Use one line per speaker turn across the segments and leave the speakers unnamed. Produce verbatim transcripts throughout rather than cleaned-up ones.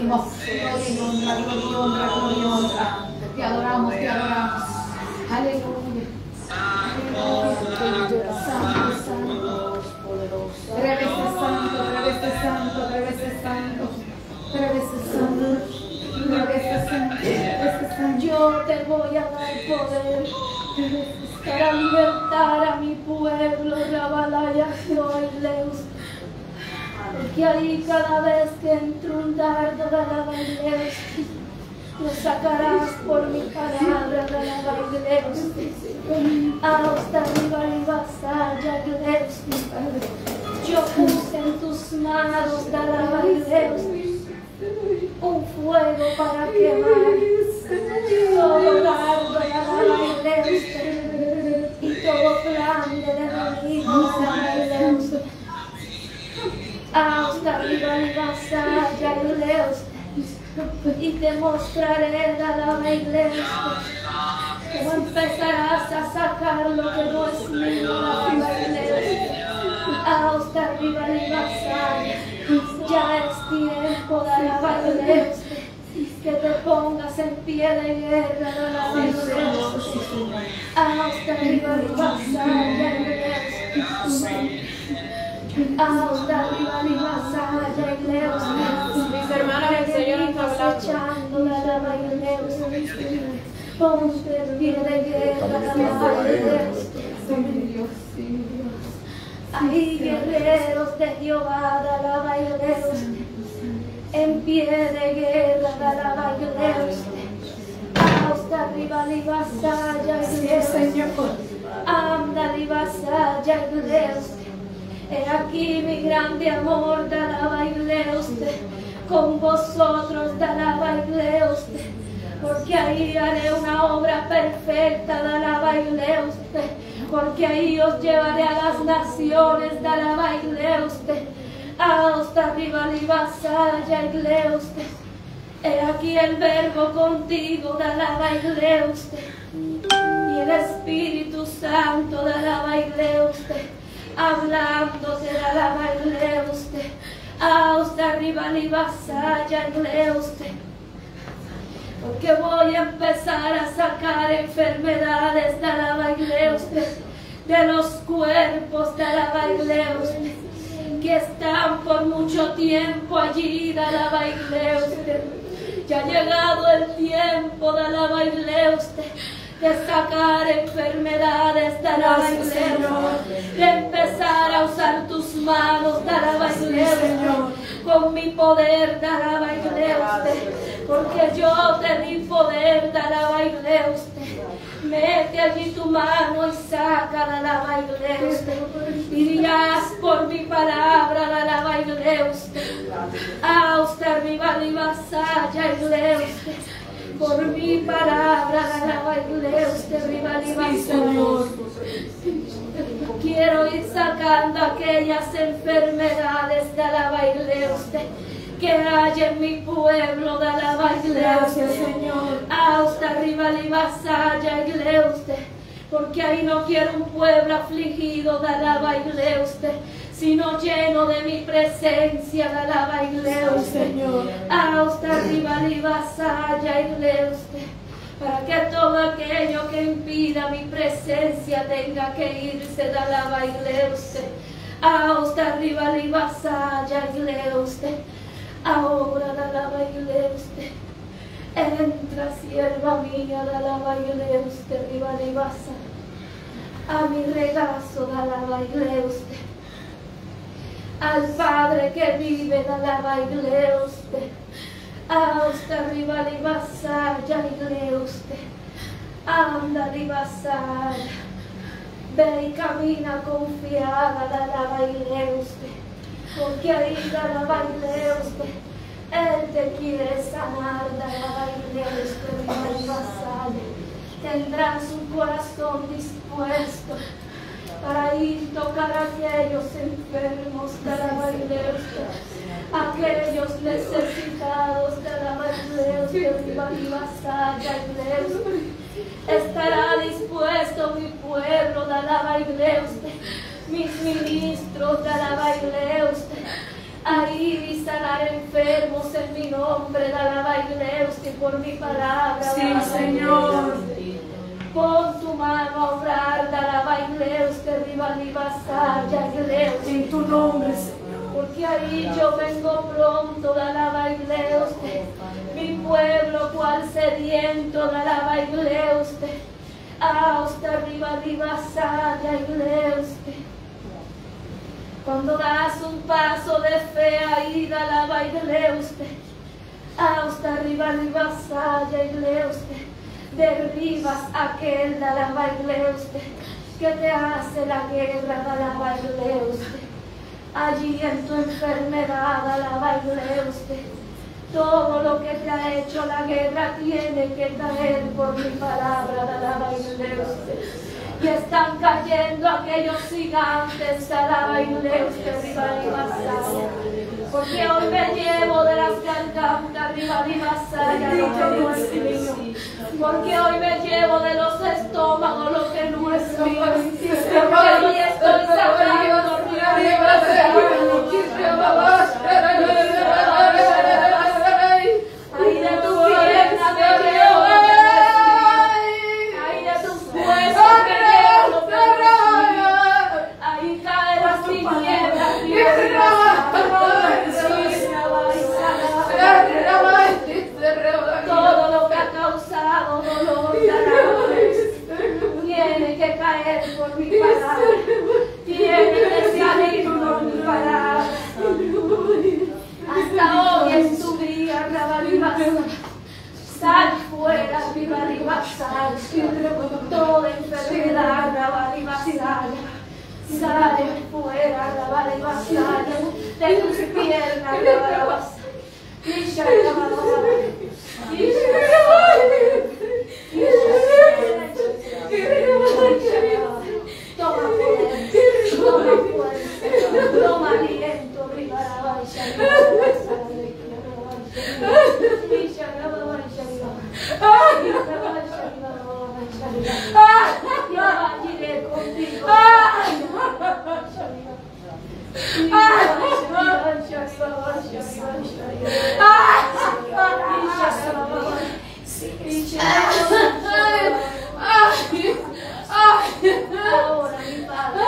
bendecimos. Gloria y honra, gloria y honra, gloria y honra. Te adoramos, te adoramos. Aleluya. Aleluya. Santo, santo, poderoso. Tres veces santo, tres veces santo, tres veces santo. Tres veces santo. Tres veces santo, tres veces santo. Yo te voy a dar poder para libertar a mi pueblo, Rabalaya, Joileus. Porque ahí cada vez que entre un dardo de la Baileus, lo sacarás por mi palabra de la Baileus. Hasta arriba y vasalla, Gleus. Yo puse en tus manos de la Baileus un fuego para quemar todo dardo de la Baileus y todo plan de enemigo de la Baileus. Hasta arriba y vasalla, Gleus. Y te mostraré de la Baileus cómo empezarás a sacar lo que no es mío de la Baileus. Hasta arriba y vasalla. Ya es tiempo de la Baileus que te pongas en pie de guerra de la Baileus. Hasta arriba y vasalla, Gleus. Hasta arriba y vasalla, Gleus.
Mis hermanas, el Señor está hablando.
La Baileus. Ponte en pie de guerra de la Baileus. Hay guerreros de Jehová de la Baileus, en pie de guerra de la Baileus. Hasta arriba y vasalla, Señor. Anda y vasalla, Gleus. He aquí mi grande amor de la Baileus, con vosotros de la Baileus, porque ahí haré una obra perfecta de la Baileus, porque ahí os llevaré a las naciones de la Baileus, hasta arriba y vasalla, Gleus. He aquí el verbo contigo de la Baileus, y el Espíritu Santo de la Baileus, hablándote de la Baileus, hasta arriba y vasalla, Gleus. Porque voy a empezar a sacar enfermedades de la Baileus, de los cuerpos de la Baileus, que están por mucho tiempo allí de la Baileus. Ya ha llegado el tiempo de la Baileus, de sacar enfermedades de la Baileus, de empezar a usar tus manos de la Baileus, con mi poder de la Baileus, porque yo te di poder de la Baileus. Mete allí tu mano y saca de la Baileus, y dirás por mi palabra de la Baileus, hasta arriba y vasalla, Gleus. Por mi palabra de la Baileus, de arriba y vasalla. Quiero ir sacando aquellas enfermedades de la Baileus que hay en mi pueblo de la Baileus.
Gracias, Señor.
Hasta arriba y vasalla, Gleus, porque ahí no quiero un pueblo afligido de la Baileus, sino lleno de mi presencia de la Baileus,
Señor.
Hasta arriba y vasalla, Gleus, para que todo aquello que impida mi presencia tenga que irse de la Baileus. Hasta arriba y vasalla, Gleus. Ahora de la Baileus, entra sierva mía de la Baileus, de arriba y vasalla, a mi regazo de la Baileus, al Padre que vive de la Baileus, hasta arriba y vasalla, Gleus, anda y vasalla, ve y camina confiada de la Baileus, porque ahí de la Baileus, Él te quiere sanar de la Baileus, de mi vasalla. Tendrás un corazón dispuesto para ir tocar a aquellos enfermos de la Baileus, aquellos necesitados de la Baileus, de mi vasalla, Gleus. Estará dispuesto mi pueblo de la Baileus, mis ministros de la Baileus, a ir y sanar enfermos en mi nombre, alaba iglesia por mi palabra.
Sí, Señor.
Pon tu mano a obrar, alaba iglesia, arriba, arriba, ya iglesia.
En tu nombre, Señor.
Porque ahí yo vengo pronto, alaba iglesia. Mi pueblo cual sediento, alaba iglesia. Hasta arriba, arriba, ya iglesia. Cuando das un paso de fe, ahí alaba iglesia. Hasta arriba, arriba, ya iglesia. Derribas aquel, alaba iglesia, que te hace la guerra, alaba iglesia. Allí en tu enfermedad, alaba iglesia. Todo lo que te ha hecho la guerra tiene que caer por mi palabra, alaba iglesia. Y están cayendo aquellos gigantes, alaba iglesia, arriba, arriba, porque hoy me llevo de las gargantas, arriba, arriba, porque hoy me llevo de los estómagos lo que no es mío, porque hoy estoy sacando, arriba, arriba, ahí de tu pierna me llevo, ahí de tus huesos me llevo, ahí cae las tinieblas, todo lo que ha causado dolor, tiene que caer por mi palabra, tiene que salir por mi palabra. Hasta hoy es tu día, Rabalibasa. Sal fuera, Rabalibasa. Toda enfermedad, Rabalibasa. Sale fuera, Rabalibasa. De tus piernas, Rabalibasa. Isha, Rabalibasa. Isha, toma poder, toma fuerza, toma aliento, Rabalibasa. Yo iré contigo. Ahora mi padre,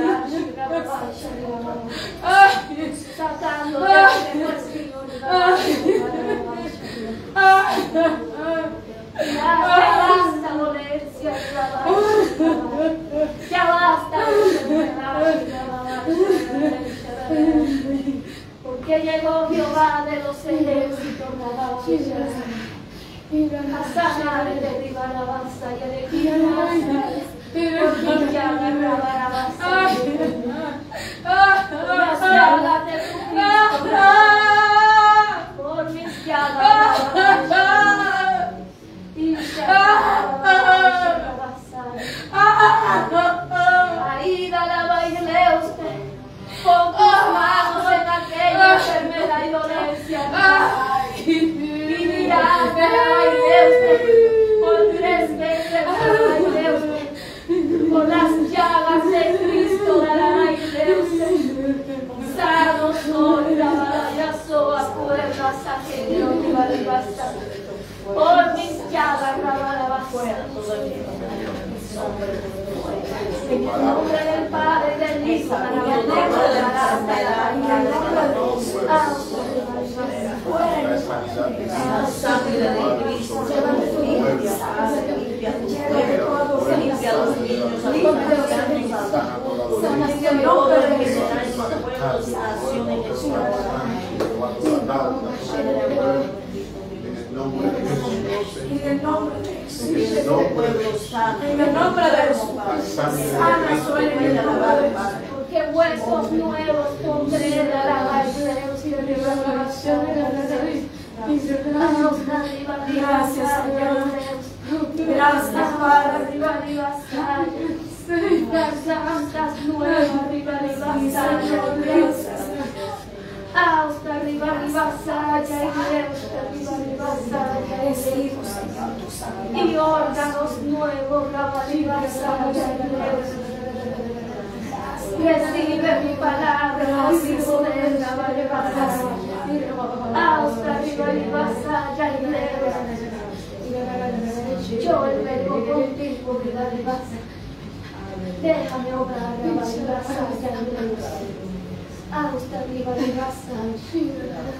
sacando de ya basta dolencia, ya basta porque llegó Jehová de los ejércitos a sanar de derribar la basta y de quitar porque ya agarraba la basta las llagas de tu Cristo por mis llagas ahí da la baile usted con tus manos en aquella enfermedad y dolencia y dirás de la baile usted por tres veces la baile usted por las llagas de Cristo de la baile usted sano soy la batalla soa cuerdas ajeno y balibasa por mis llagas rabalabasa en el nombre del Padre, del Hijo, de la en el nombre de Jesús, en el nombre de Jesús, sana su herida, porque huesos nuevos pondré de alabar Dios y de revelación de la gracias, Señor. Gracias, Padre, arriba, arriba, las santas nuevas, arriba, arriba, gracias. Hasta arriba, arriba, saya, arriba, arriba, saya, y órganos nuevos, arriba, saya, recibe mi palabra, así poder, arriba, hasta arriba, Yo el verbo contigo que la rebasa. Déjame obrar, rebasa, ah, está arriba, rebasa. Y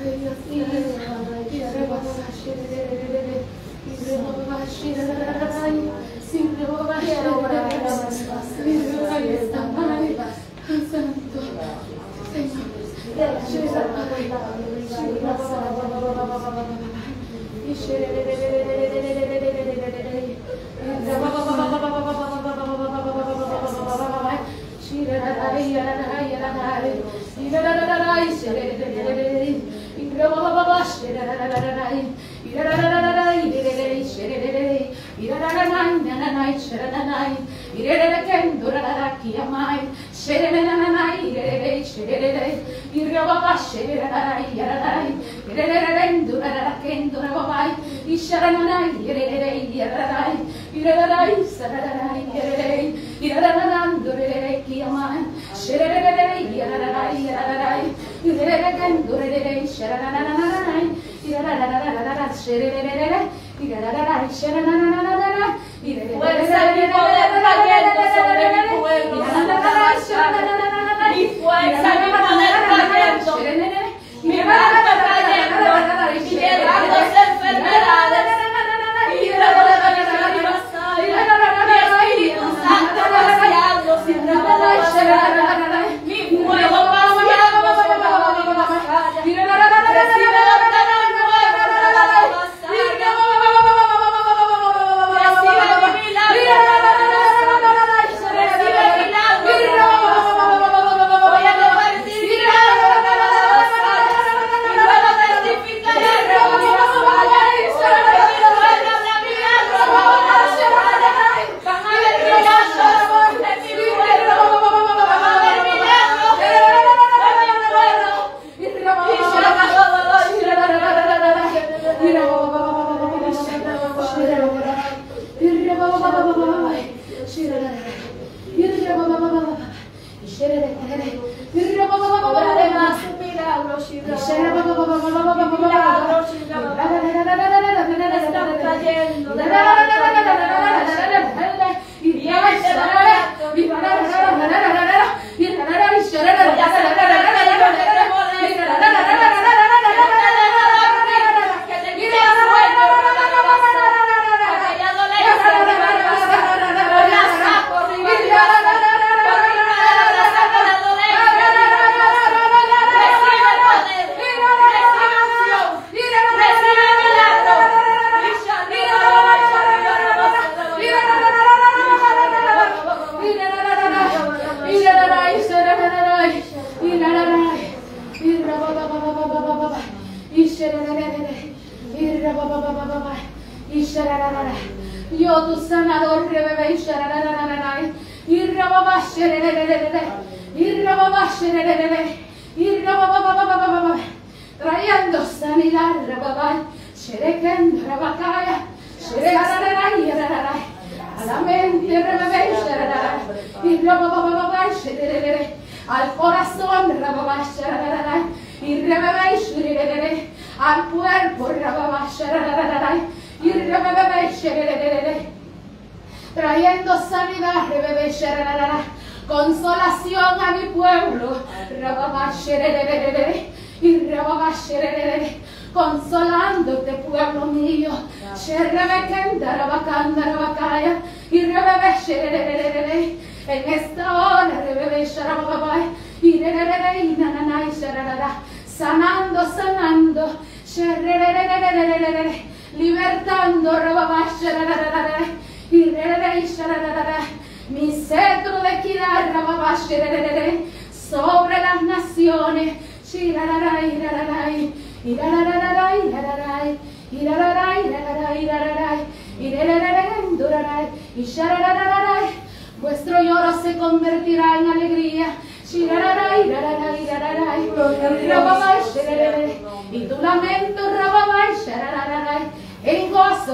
fuerza y poder cayendo sobre mi pueblo. Mi fuerza y poder cayendo. Mi barca cayendo. Y llevándose enfermedades. Y mi Espíritu Santo vaciando sin nada. Mi fuego vaciando sobre mi vasalla. Recibe orden al nuevo. Yo tu sanador, rebebe, sharararararai, irrababasherererere, irrababashererere, irrabababababababa, trayendo sanidad, rababai, sherekendo, rabakaya, shererararai, rarai, a la mente, rebebe, sharararai, irrababababai, shererere, al corazón, rababai, sharararai, irrebebe, shererere, al cuerpo, rababai, sharararai, trayendo sanidad, consolación a mi pueblo, consolándote, pueblo mío, en esta hora, sanando, sanando, libertando, mi cetro de equidad sobre las naciones. Vuestro lloro se convertirá en alegría. Y tu lamento en gozo,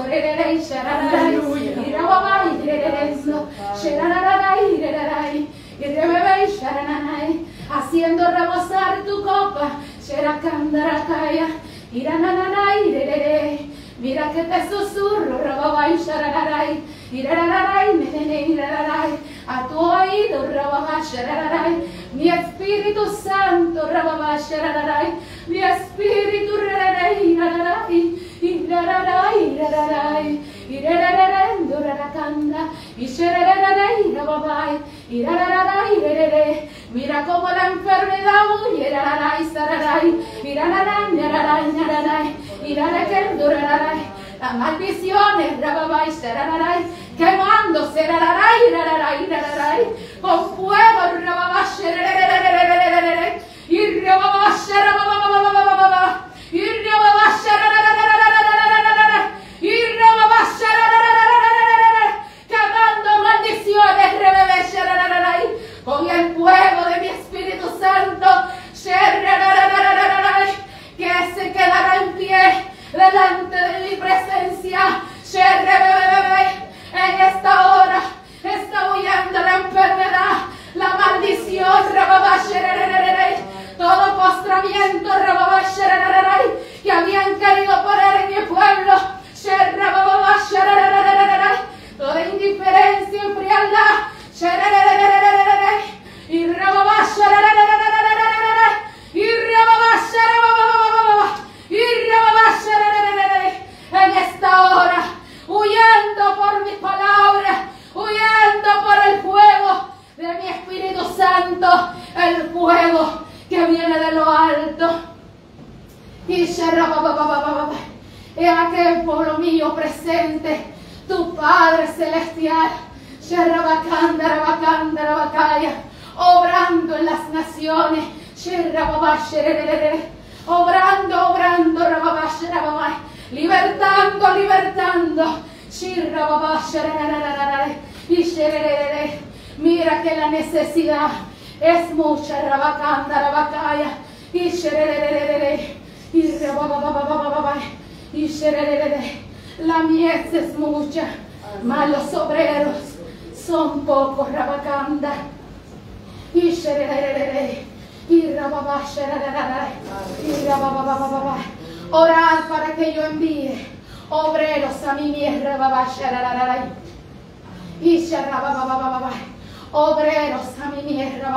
haciendo rebosar tu copa, Irananay, irerere. Mira que te susurro, rababay, sharararay, irararay, menene, irararay, a tu oído, rababay, sharararay, mi Espíritu Santo, rababay, sharararay, mi Espíritu, rararay, irararay, irararay, irararay, irararay, dorarakanda, y sharararay, rababay, irararay, irerere. Mira cómo la enfermedad huye, irararay, sararay, irararay, irararay, irararay, irararay, doraray. Las maldiciones, rababay, sarararay, quemándose, rararay, rararay, rararay, con fuego, rababay, rararay, y rababay, rararay, y rababay, rararay, y rababay, rararay, quemando maldiciones, rababay, rararay, con el fuego de mi Espíritu Santo, rararay, que se quedará en pie delante de mi presencia. En esta hora está huyendo la enfermedad, la maldición, todo postramiento que habían querido poner en mi pueblo, toda indiferencia y frialdad, y y en esta hora, huyendo por mi palabra, huyendo por el fuego de mi Espíritu Santo, el fuego que viene de lo alto. Y he aquel pueblo mío presente, tu Padre Celestial, obrando en las naciones, obrando, obrando, libertando, libertando. Mira que la necesidad es mucha, rabacanda, rabacaya. La mies es mucha, mas los obreros son pocos, rabacanda. Orad para que yo envíe obreros a mi tierra, obreros a mi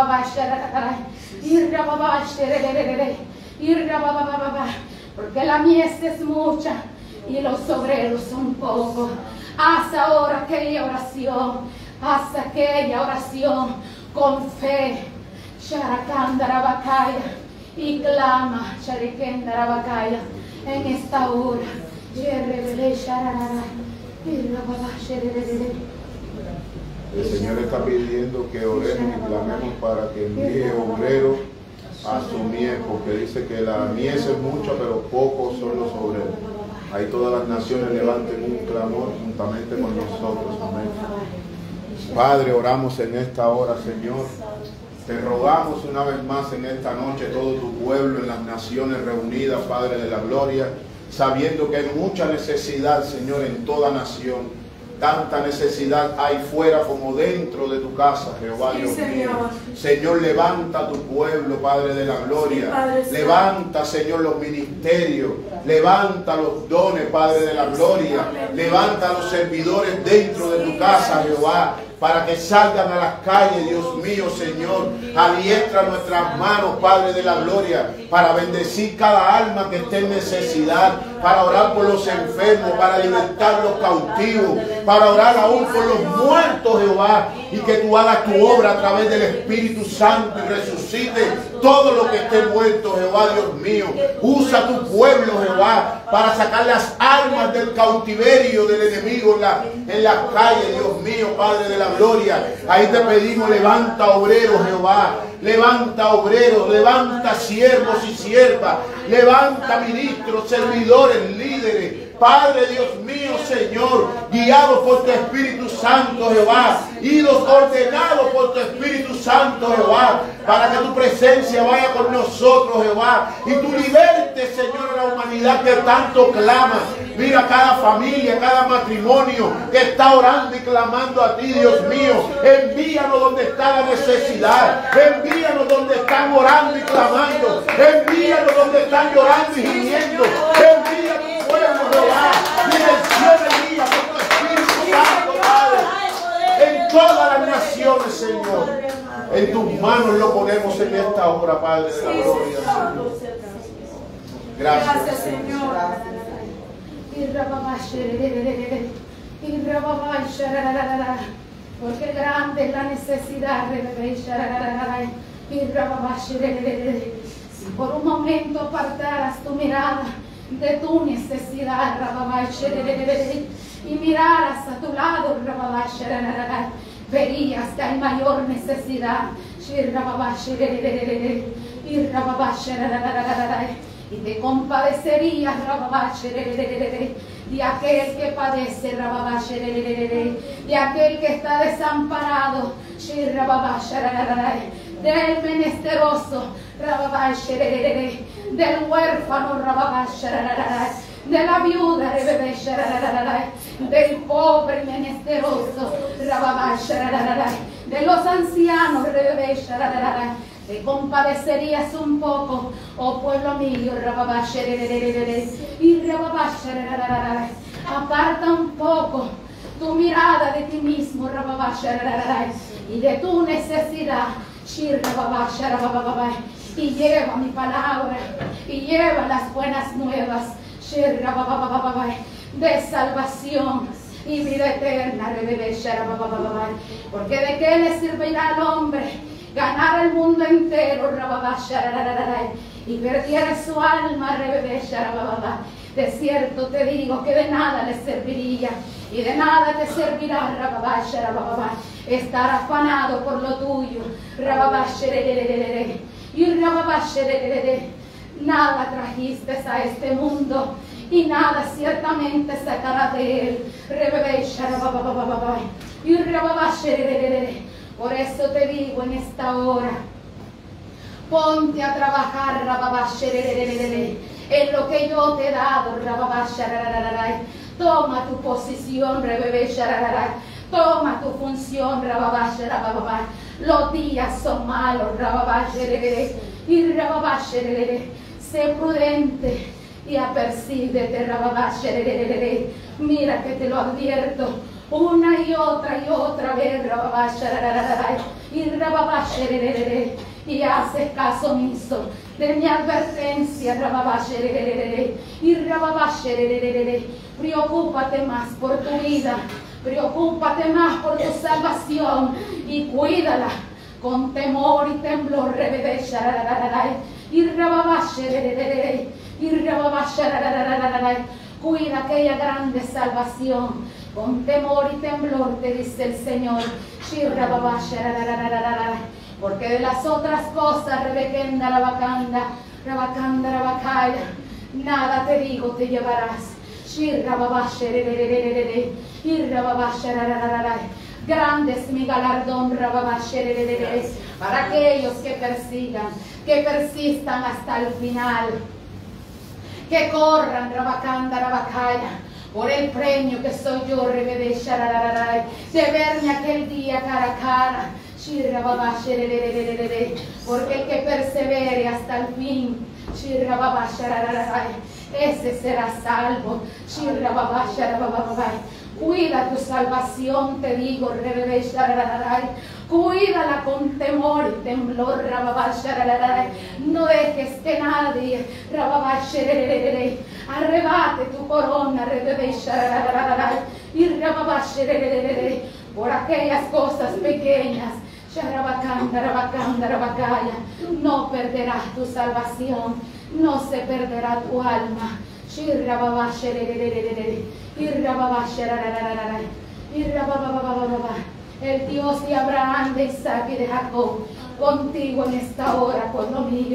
tierra, porque la mies es mucha y los obreros son pocos. Haz ahora aquella oración, haz aquella oración con fe, Sharakandarabakaya, y clama, Sharikendarabakaya, en esta hora.
El Señor está pidiendo que oremos y clamemos para que envíe obreros a su mies, porque dice que la mies es mucha, pero pocos son los obreros. Ahí todas las naciones levanten un clamor juntamente con nosotros. Amén. Padre, oramos en esta hora, Señor. Te rogamos una vez más en esta noche, todo tu pueblo en las naciones reunidas, Padre de la gloria, sabiendo que hay mucha necesidad, Señor, en toda nación. Tanta necesidad hay fuera como dentro de tu casa, Jehová, Dios mío. Señor, levanta a tu pueblo, Padre de la gloria. Levanta, Señor, los ministerios. Levanta los dones, Padre de la gloria. Levanta a los servidores dentro de tu casa, Jehová, para que salgan a las calles, Dios mío, Señor. Adiestra nuestras manos, Padre de la gloria, para bendecir cada alma que esté en necesidad, para orar por los enfermos, para libertar los cautivos, para orar aún por los muertos, Jehová, y que tú hagas tu obra a través del Espíritu Santo y resucite todo lo que esté muerto, Jehová, Dios mío. Usa tu pueblo, Jehová, para sacar las almas del cautiverio del enemigo en la, en las calles, Dios mío, Padre de la gloria. Ahí te pedimos, levanta obreros, Jehová. Levanta obreros, levanta siervos y siervas, levanta ministros, servidores, líderes. Padre Dios mío, Señor, guiados por tu Espíritu Santo, Jehová, idos ordenados por tu Espíritu Santo, Jehová, para que tu presencia vaya con nosotros, Jehová, y tú libertes, Señor, a la humanidad que tanto clama. Mira cada familia, cada matrimonio que está orando y clamando a ti, Dios mío. Envíanos donde está la necesidad, envíanos donde están orando y clamando, envíanos donde están llorando y gimiendo. obra, Padre de la
Sí,
gloria.
Señor.
Gracias,
Gracias, Señor.
Porque grande es la necesidad. Si por un momento apartaras tu mirada de tu necesidad y miraras a tu lado, verías que hay mayor necesidad. Y te compadecerías de aquel que padece, de aquel que está desamparado, del menesteroso, del huérfano, de la viuda, del pobre menesteroso, de los ancianos, te compadecerías un poco, oh pueblo mío, y aparta un poco tu mirada de ti mismo y de tu necesidad, y lleva mi palabra, y lleva las buenas nuevas de salvación y vida eterna, porque de qué le servirá al hombre ganar el mundo entero y perdiera su alma. De cierto te digo que de nada le serviría y de nada te servirá estar afanado por lo tuyo. Nada trajiste a este mundo y nada ciertamente sacará de él. Por eso te digo en esta hora, ponte a trabajar en lo que yo te he dado. Toma tu posición, toma tu función. Los días son malos, y sé prudente y apercíbete. Mira que te lo advierto una y otra y otra vez, y haces caso omiso de mi advertencia, y preocúpate más por tu vida, preocúpate más por tu salvación y cuídala con temor y temblor, y cuida aquella grande salvación con temor y temblor, te dice el Señor. Porque de las otras cosas, rebequenda, rabacanda, rabacanda, rabacaya, nada te digo te llevarás. Grande es mi galardón para aquellos que persigan, que persistan hasta el final, que corran, rabacanda, rabacaya, por el premio que soy yo, de verme aquel día cara a cara. Porque el que persevere hasta el fin, ese será salvo. Cuida tu salvación, te digo, cuídala con temor y temblor. No dejes que nadie arrebate tu corona por aquellas cosas pequeñas. No perderás tu salvación, no se perderá tu alma. El Dios de Abraham, de Isaac y de Jacob, contigo en esta hora, pueblo mío.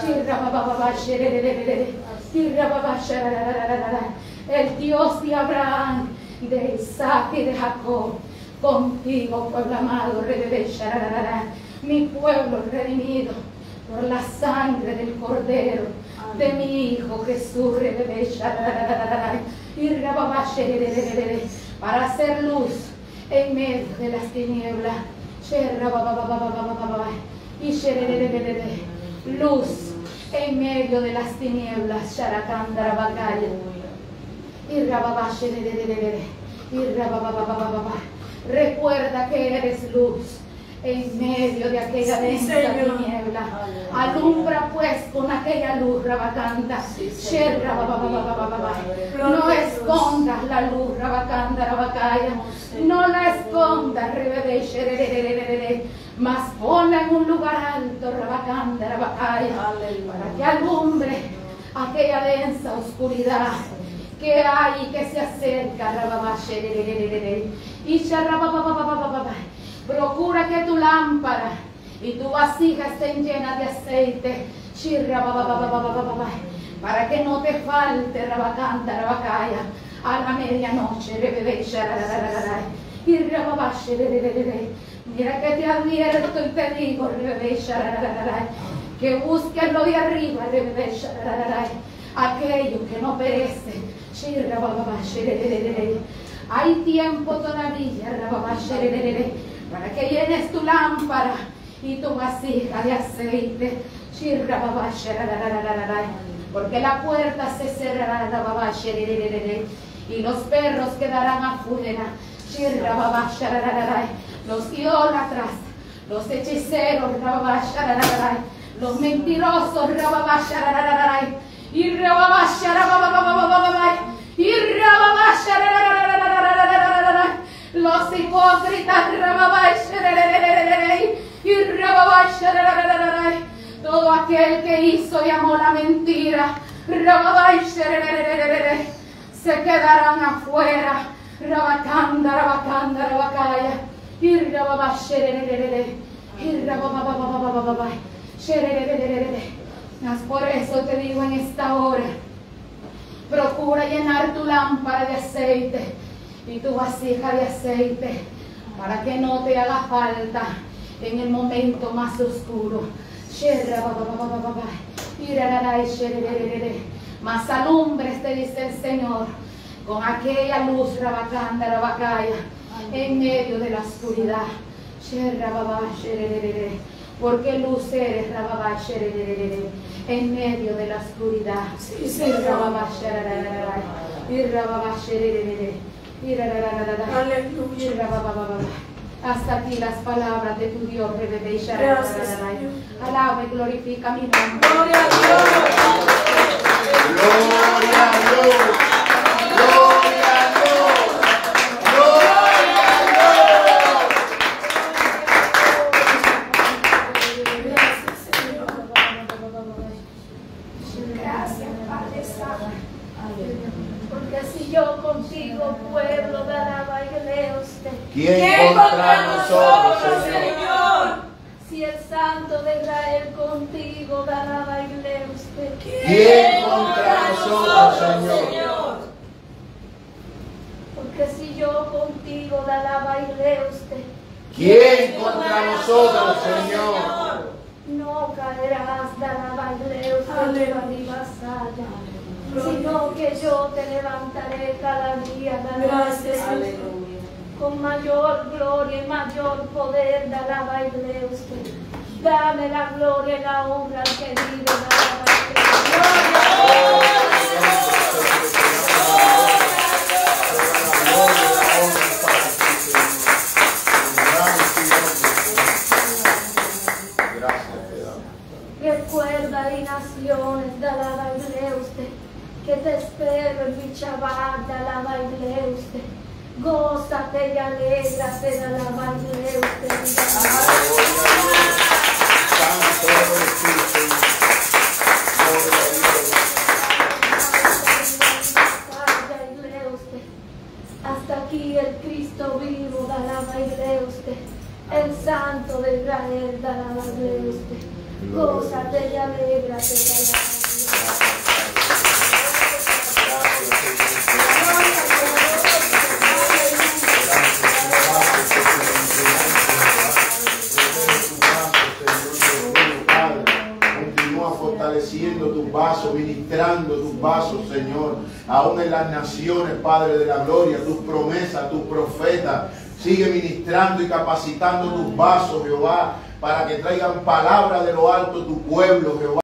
El Dios de Abraham, de Isaac y de Jacob, contigo, pueblo amado, mi pueblo redimido por la sangre del Cordero, de mi Hijo Jesús, para hacer luz en medio de las tinieblas, luz en medio de las tinieblas, recuerda que eres luz en medio de aquella densa tiniebla. Alumbra pues con aquella luz, Rabacanda. No escondas la luz, Rabacanda, Rabacaya. No la escondas, Rebede, mas ponla en un lugar alto, Rabacanda, Rabacaya, para que alumbre aquella densa oscuridad que hay y que se acerca, y procura que tu lámpara y tu vasija estén llenas de aceite, para que no te falte, Rabacanda, Rabacaya, a la medianoche. Mira que te advierto y te digo, que busques lo de arriba, aquello que no perece. Hay tiempo todavía, para que llenes tu lámpara y tu vasija de aceite, porque la puerta se cerrará y los perros quedarán afuera, los idólatras, los hechiceros, los mentirosos, y los hipócritas, todo aquel que hizo y amó la mentira, se quedarán afuera. Rabacanda, Rabacanda, Rabacaya, y por eso te digo en esta hora, procura llenar tu lámpara de aceite y tu vasija de aceite, para que no te haga falta en el momento más oscuro. Mas alumbres, te dice el Señor, con aquella luz, Rabacanda, Rabacaya, en medio de la oscuridad. Porque luz eres, en medio de la oscuridad. Hasta aquí las palabras de tu Dios. Alaba y glorifica mi nombre.
Gloria a Dios.
Gloria a Dios. Gloria a Dios. Gloria a
Dios. Gracias, Padre Santo. Porque si yo contigo, pueblo de alaba y lee usted.
¿Quién contra nosotros, Señor?
Si el Santo de Israel contigo, de alaba y lee usted.
¿Quién contra nosotros, Señor?
Porque si yo contigo, de alaba y lee usted.
¿Quién contra nosotros, Señor?
No caerás, de alaba y lee usted, ni vasalla, sino que yo te levantaré cada día, de alaba y lee con mayor gloria y mayor poder, de alaba y lee usted. Dame la gloria y la honra al que vive, de alaba y lee. Recuerda y naciones, de alaba y lee usted, que te espero en mi Shabbat, de alaba y lee usted. Gózate y alégrate, de alaba y lee usted. Hasta aquí el Cristo vivo, de alaba y lee usted. El Santo de Israel, de alaba y lee usted. Gózate y alégrate, de alaba y lee usted.
Fortaleciendo tus vasos, ministrando tus vasos, Señor, aún en las naciones, Padre de la gloria, tus promesas, tus profetas. Sigue ministrando y capacitando tus vasos, Jehová, para que traigan palabra de lo alto tu pueblo, Jehová.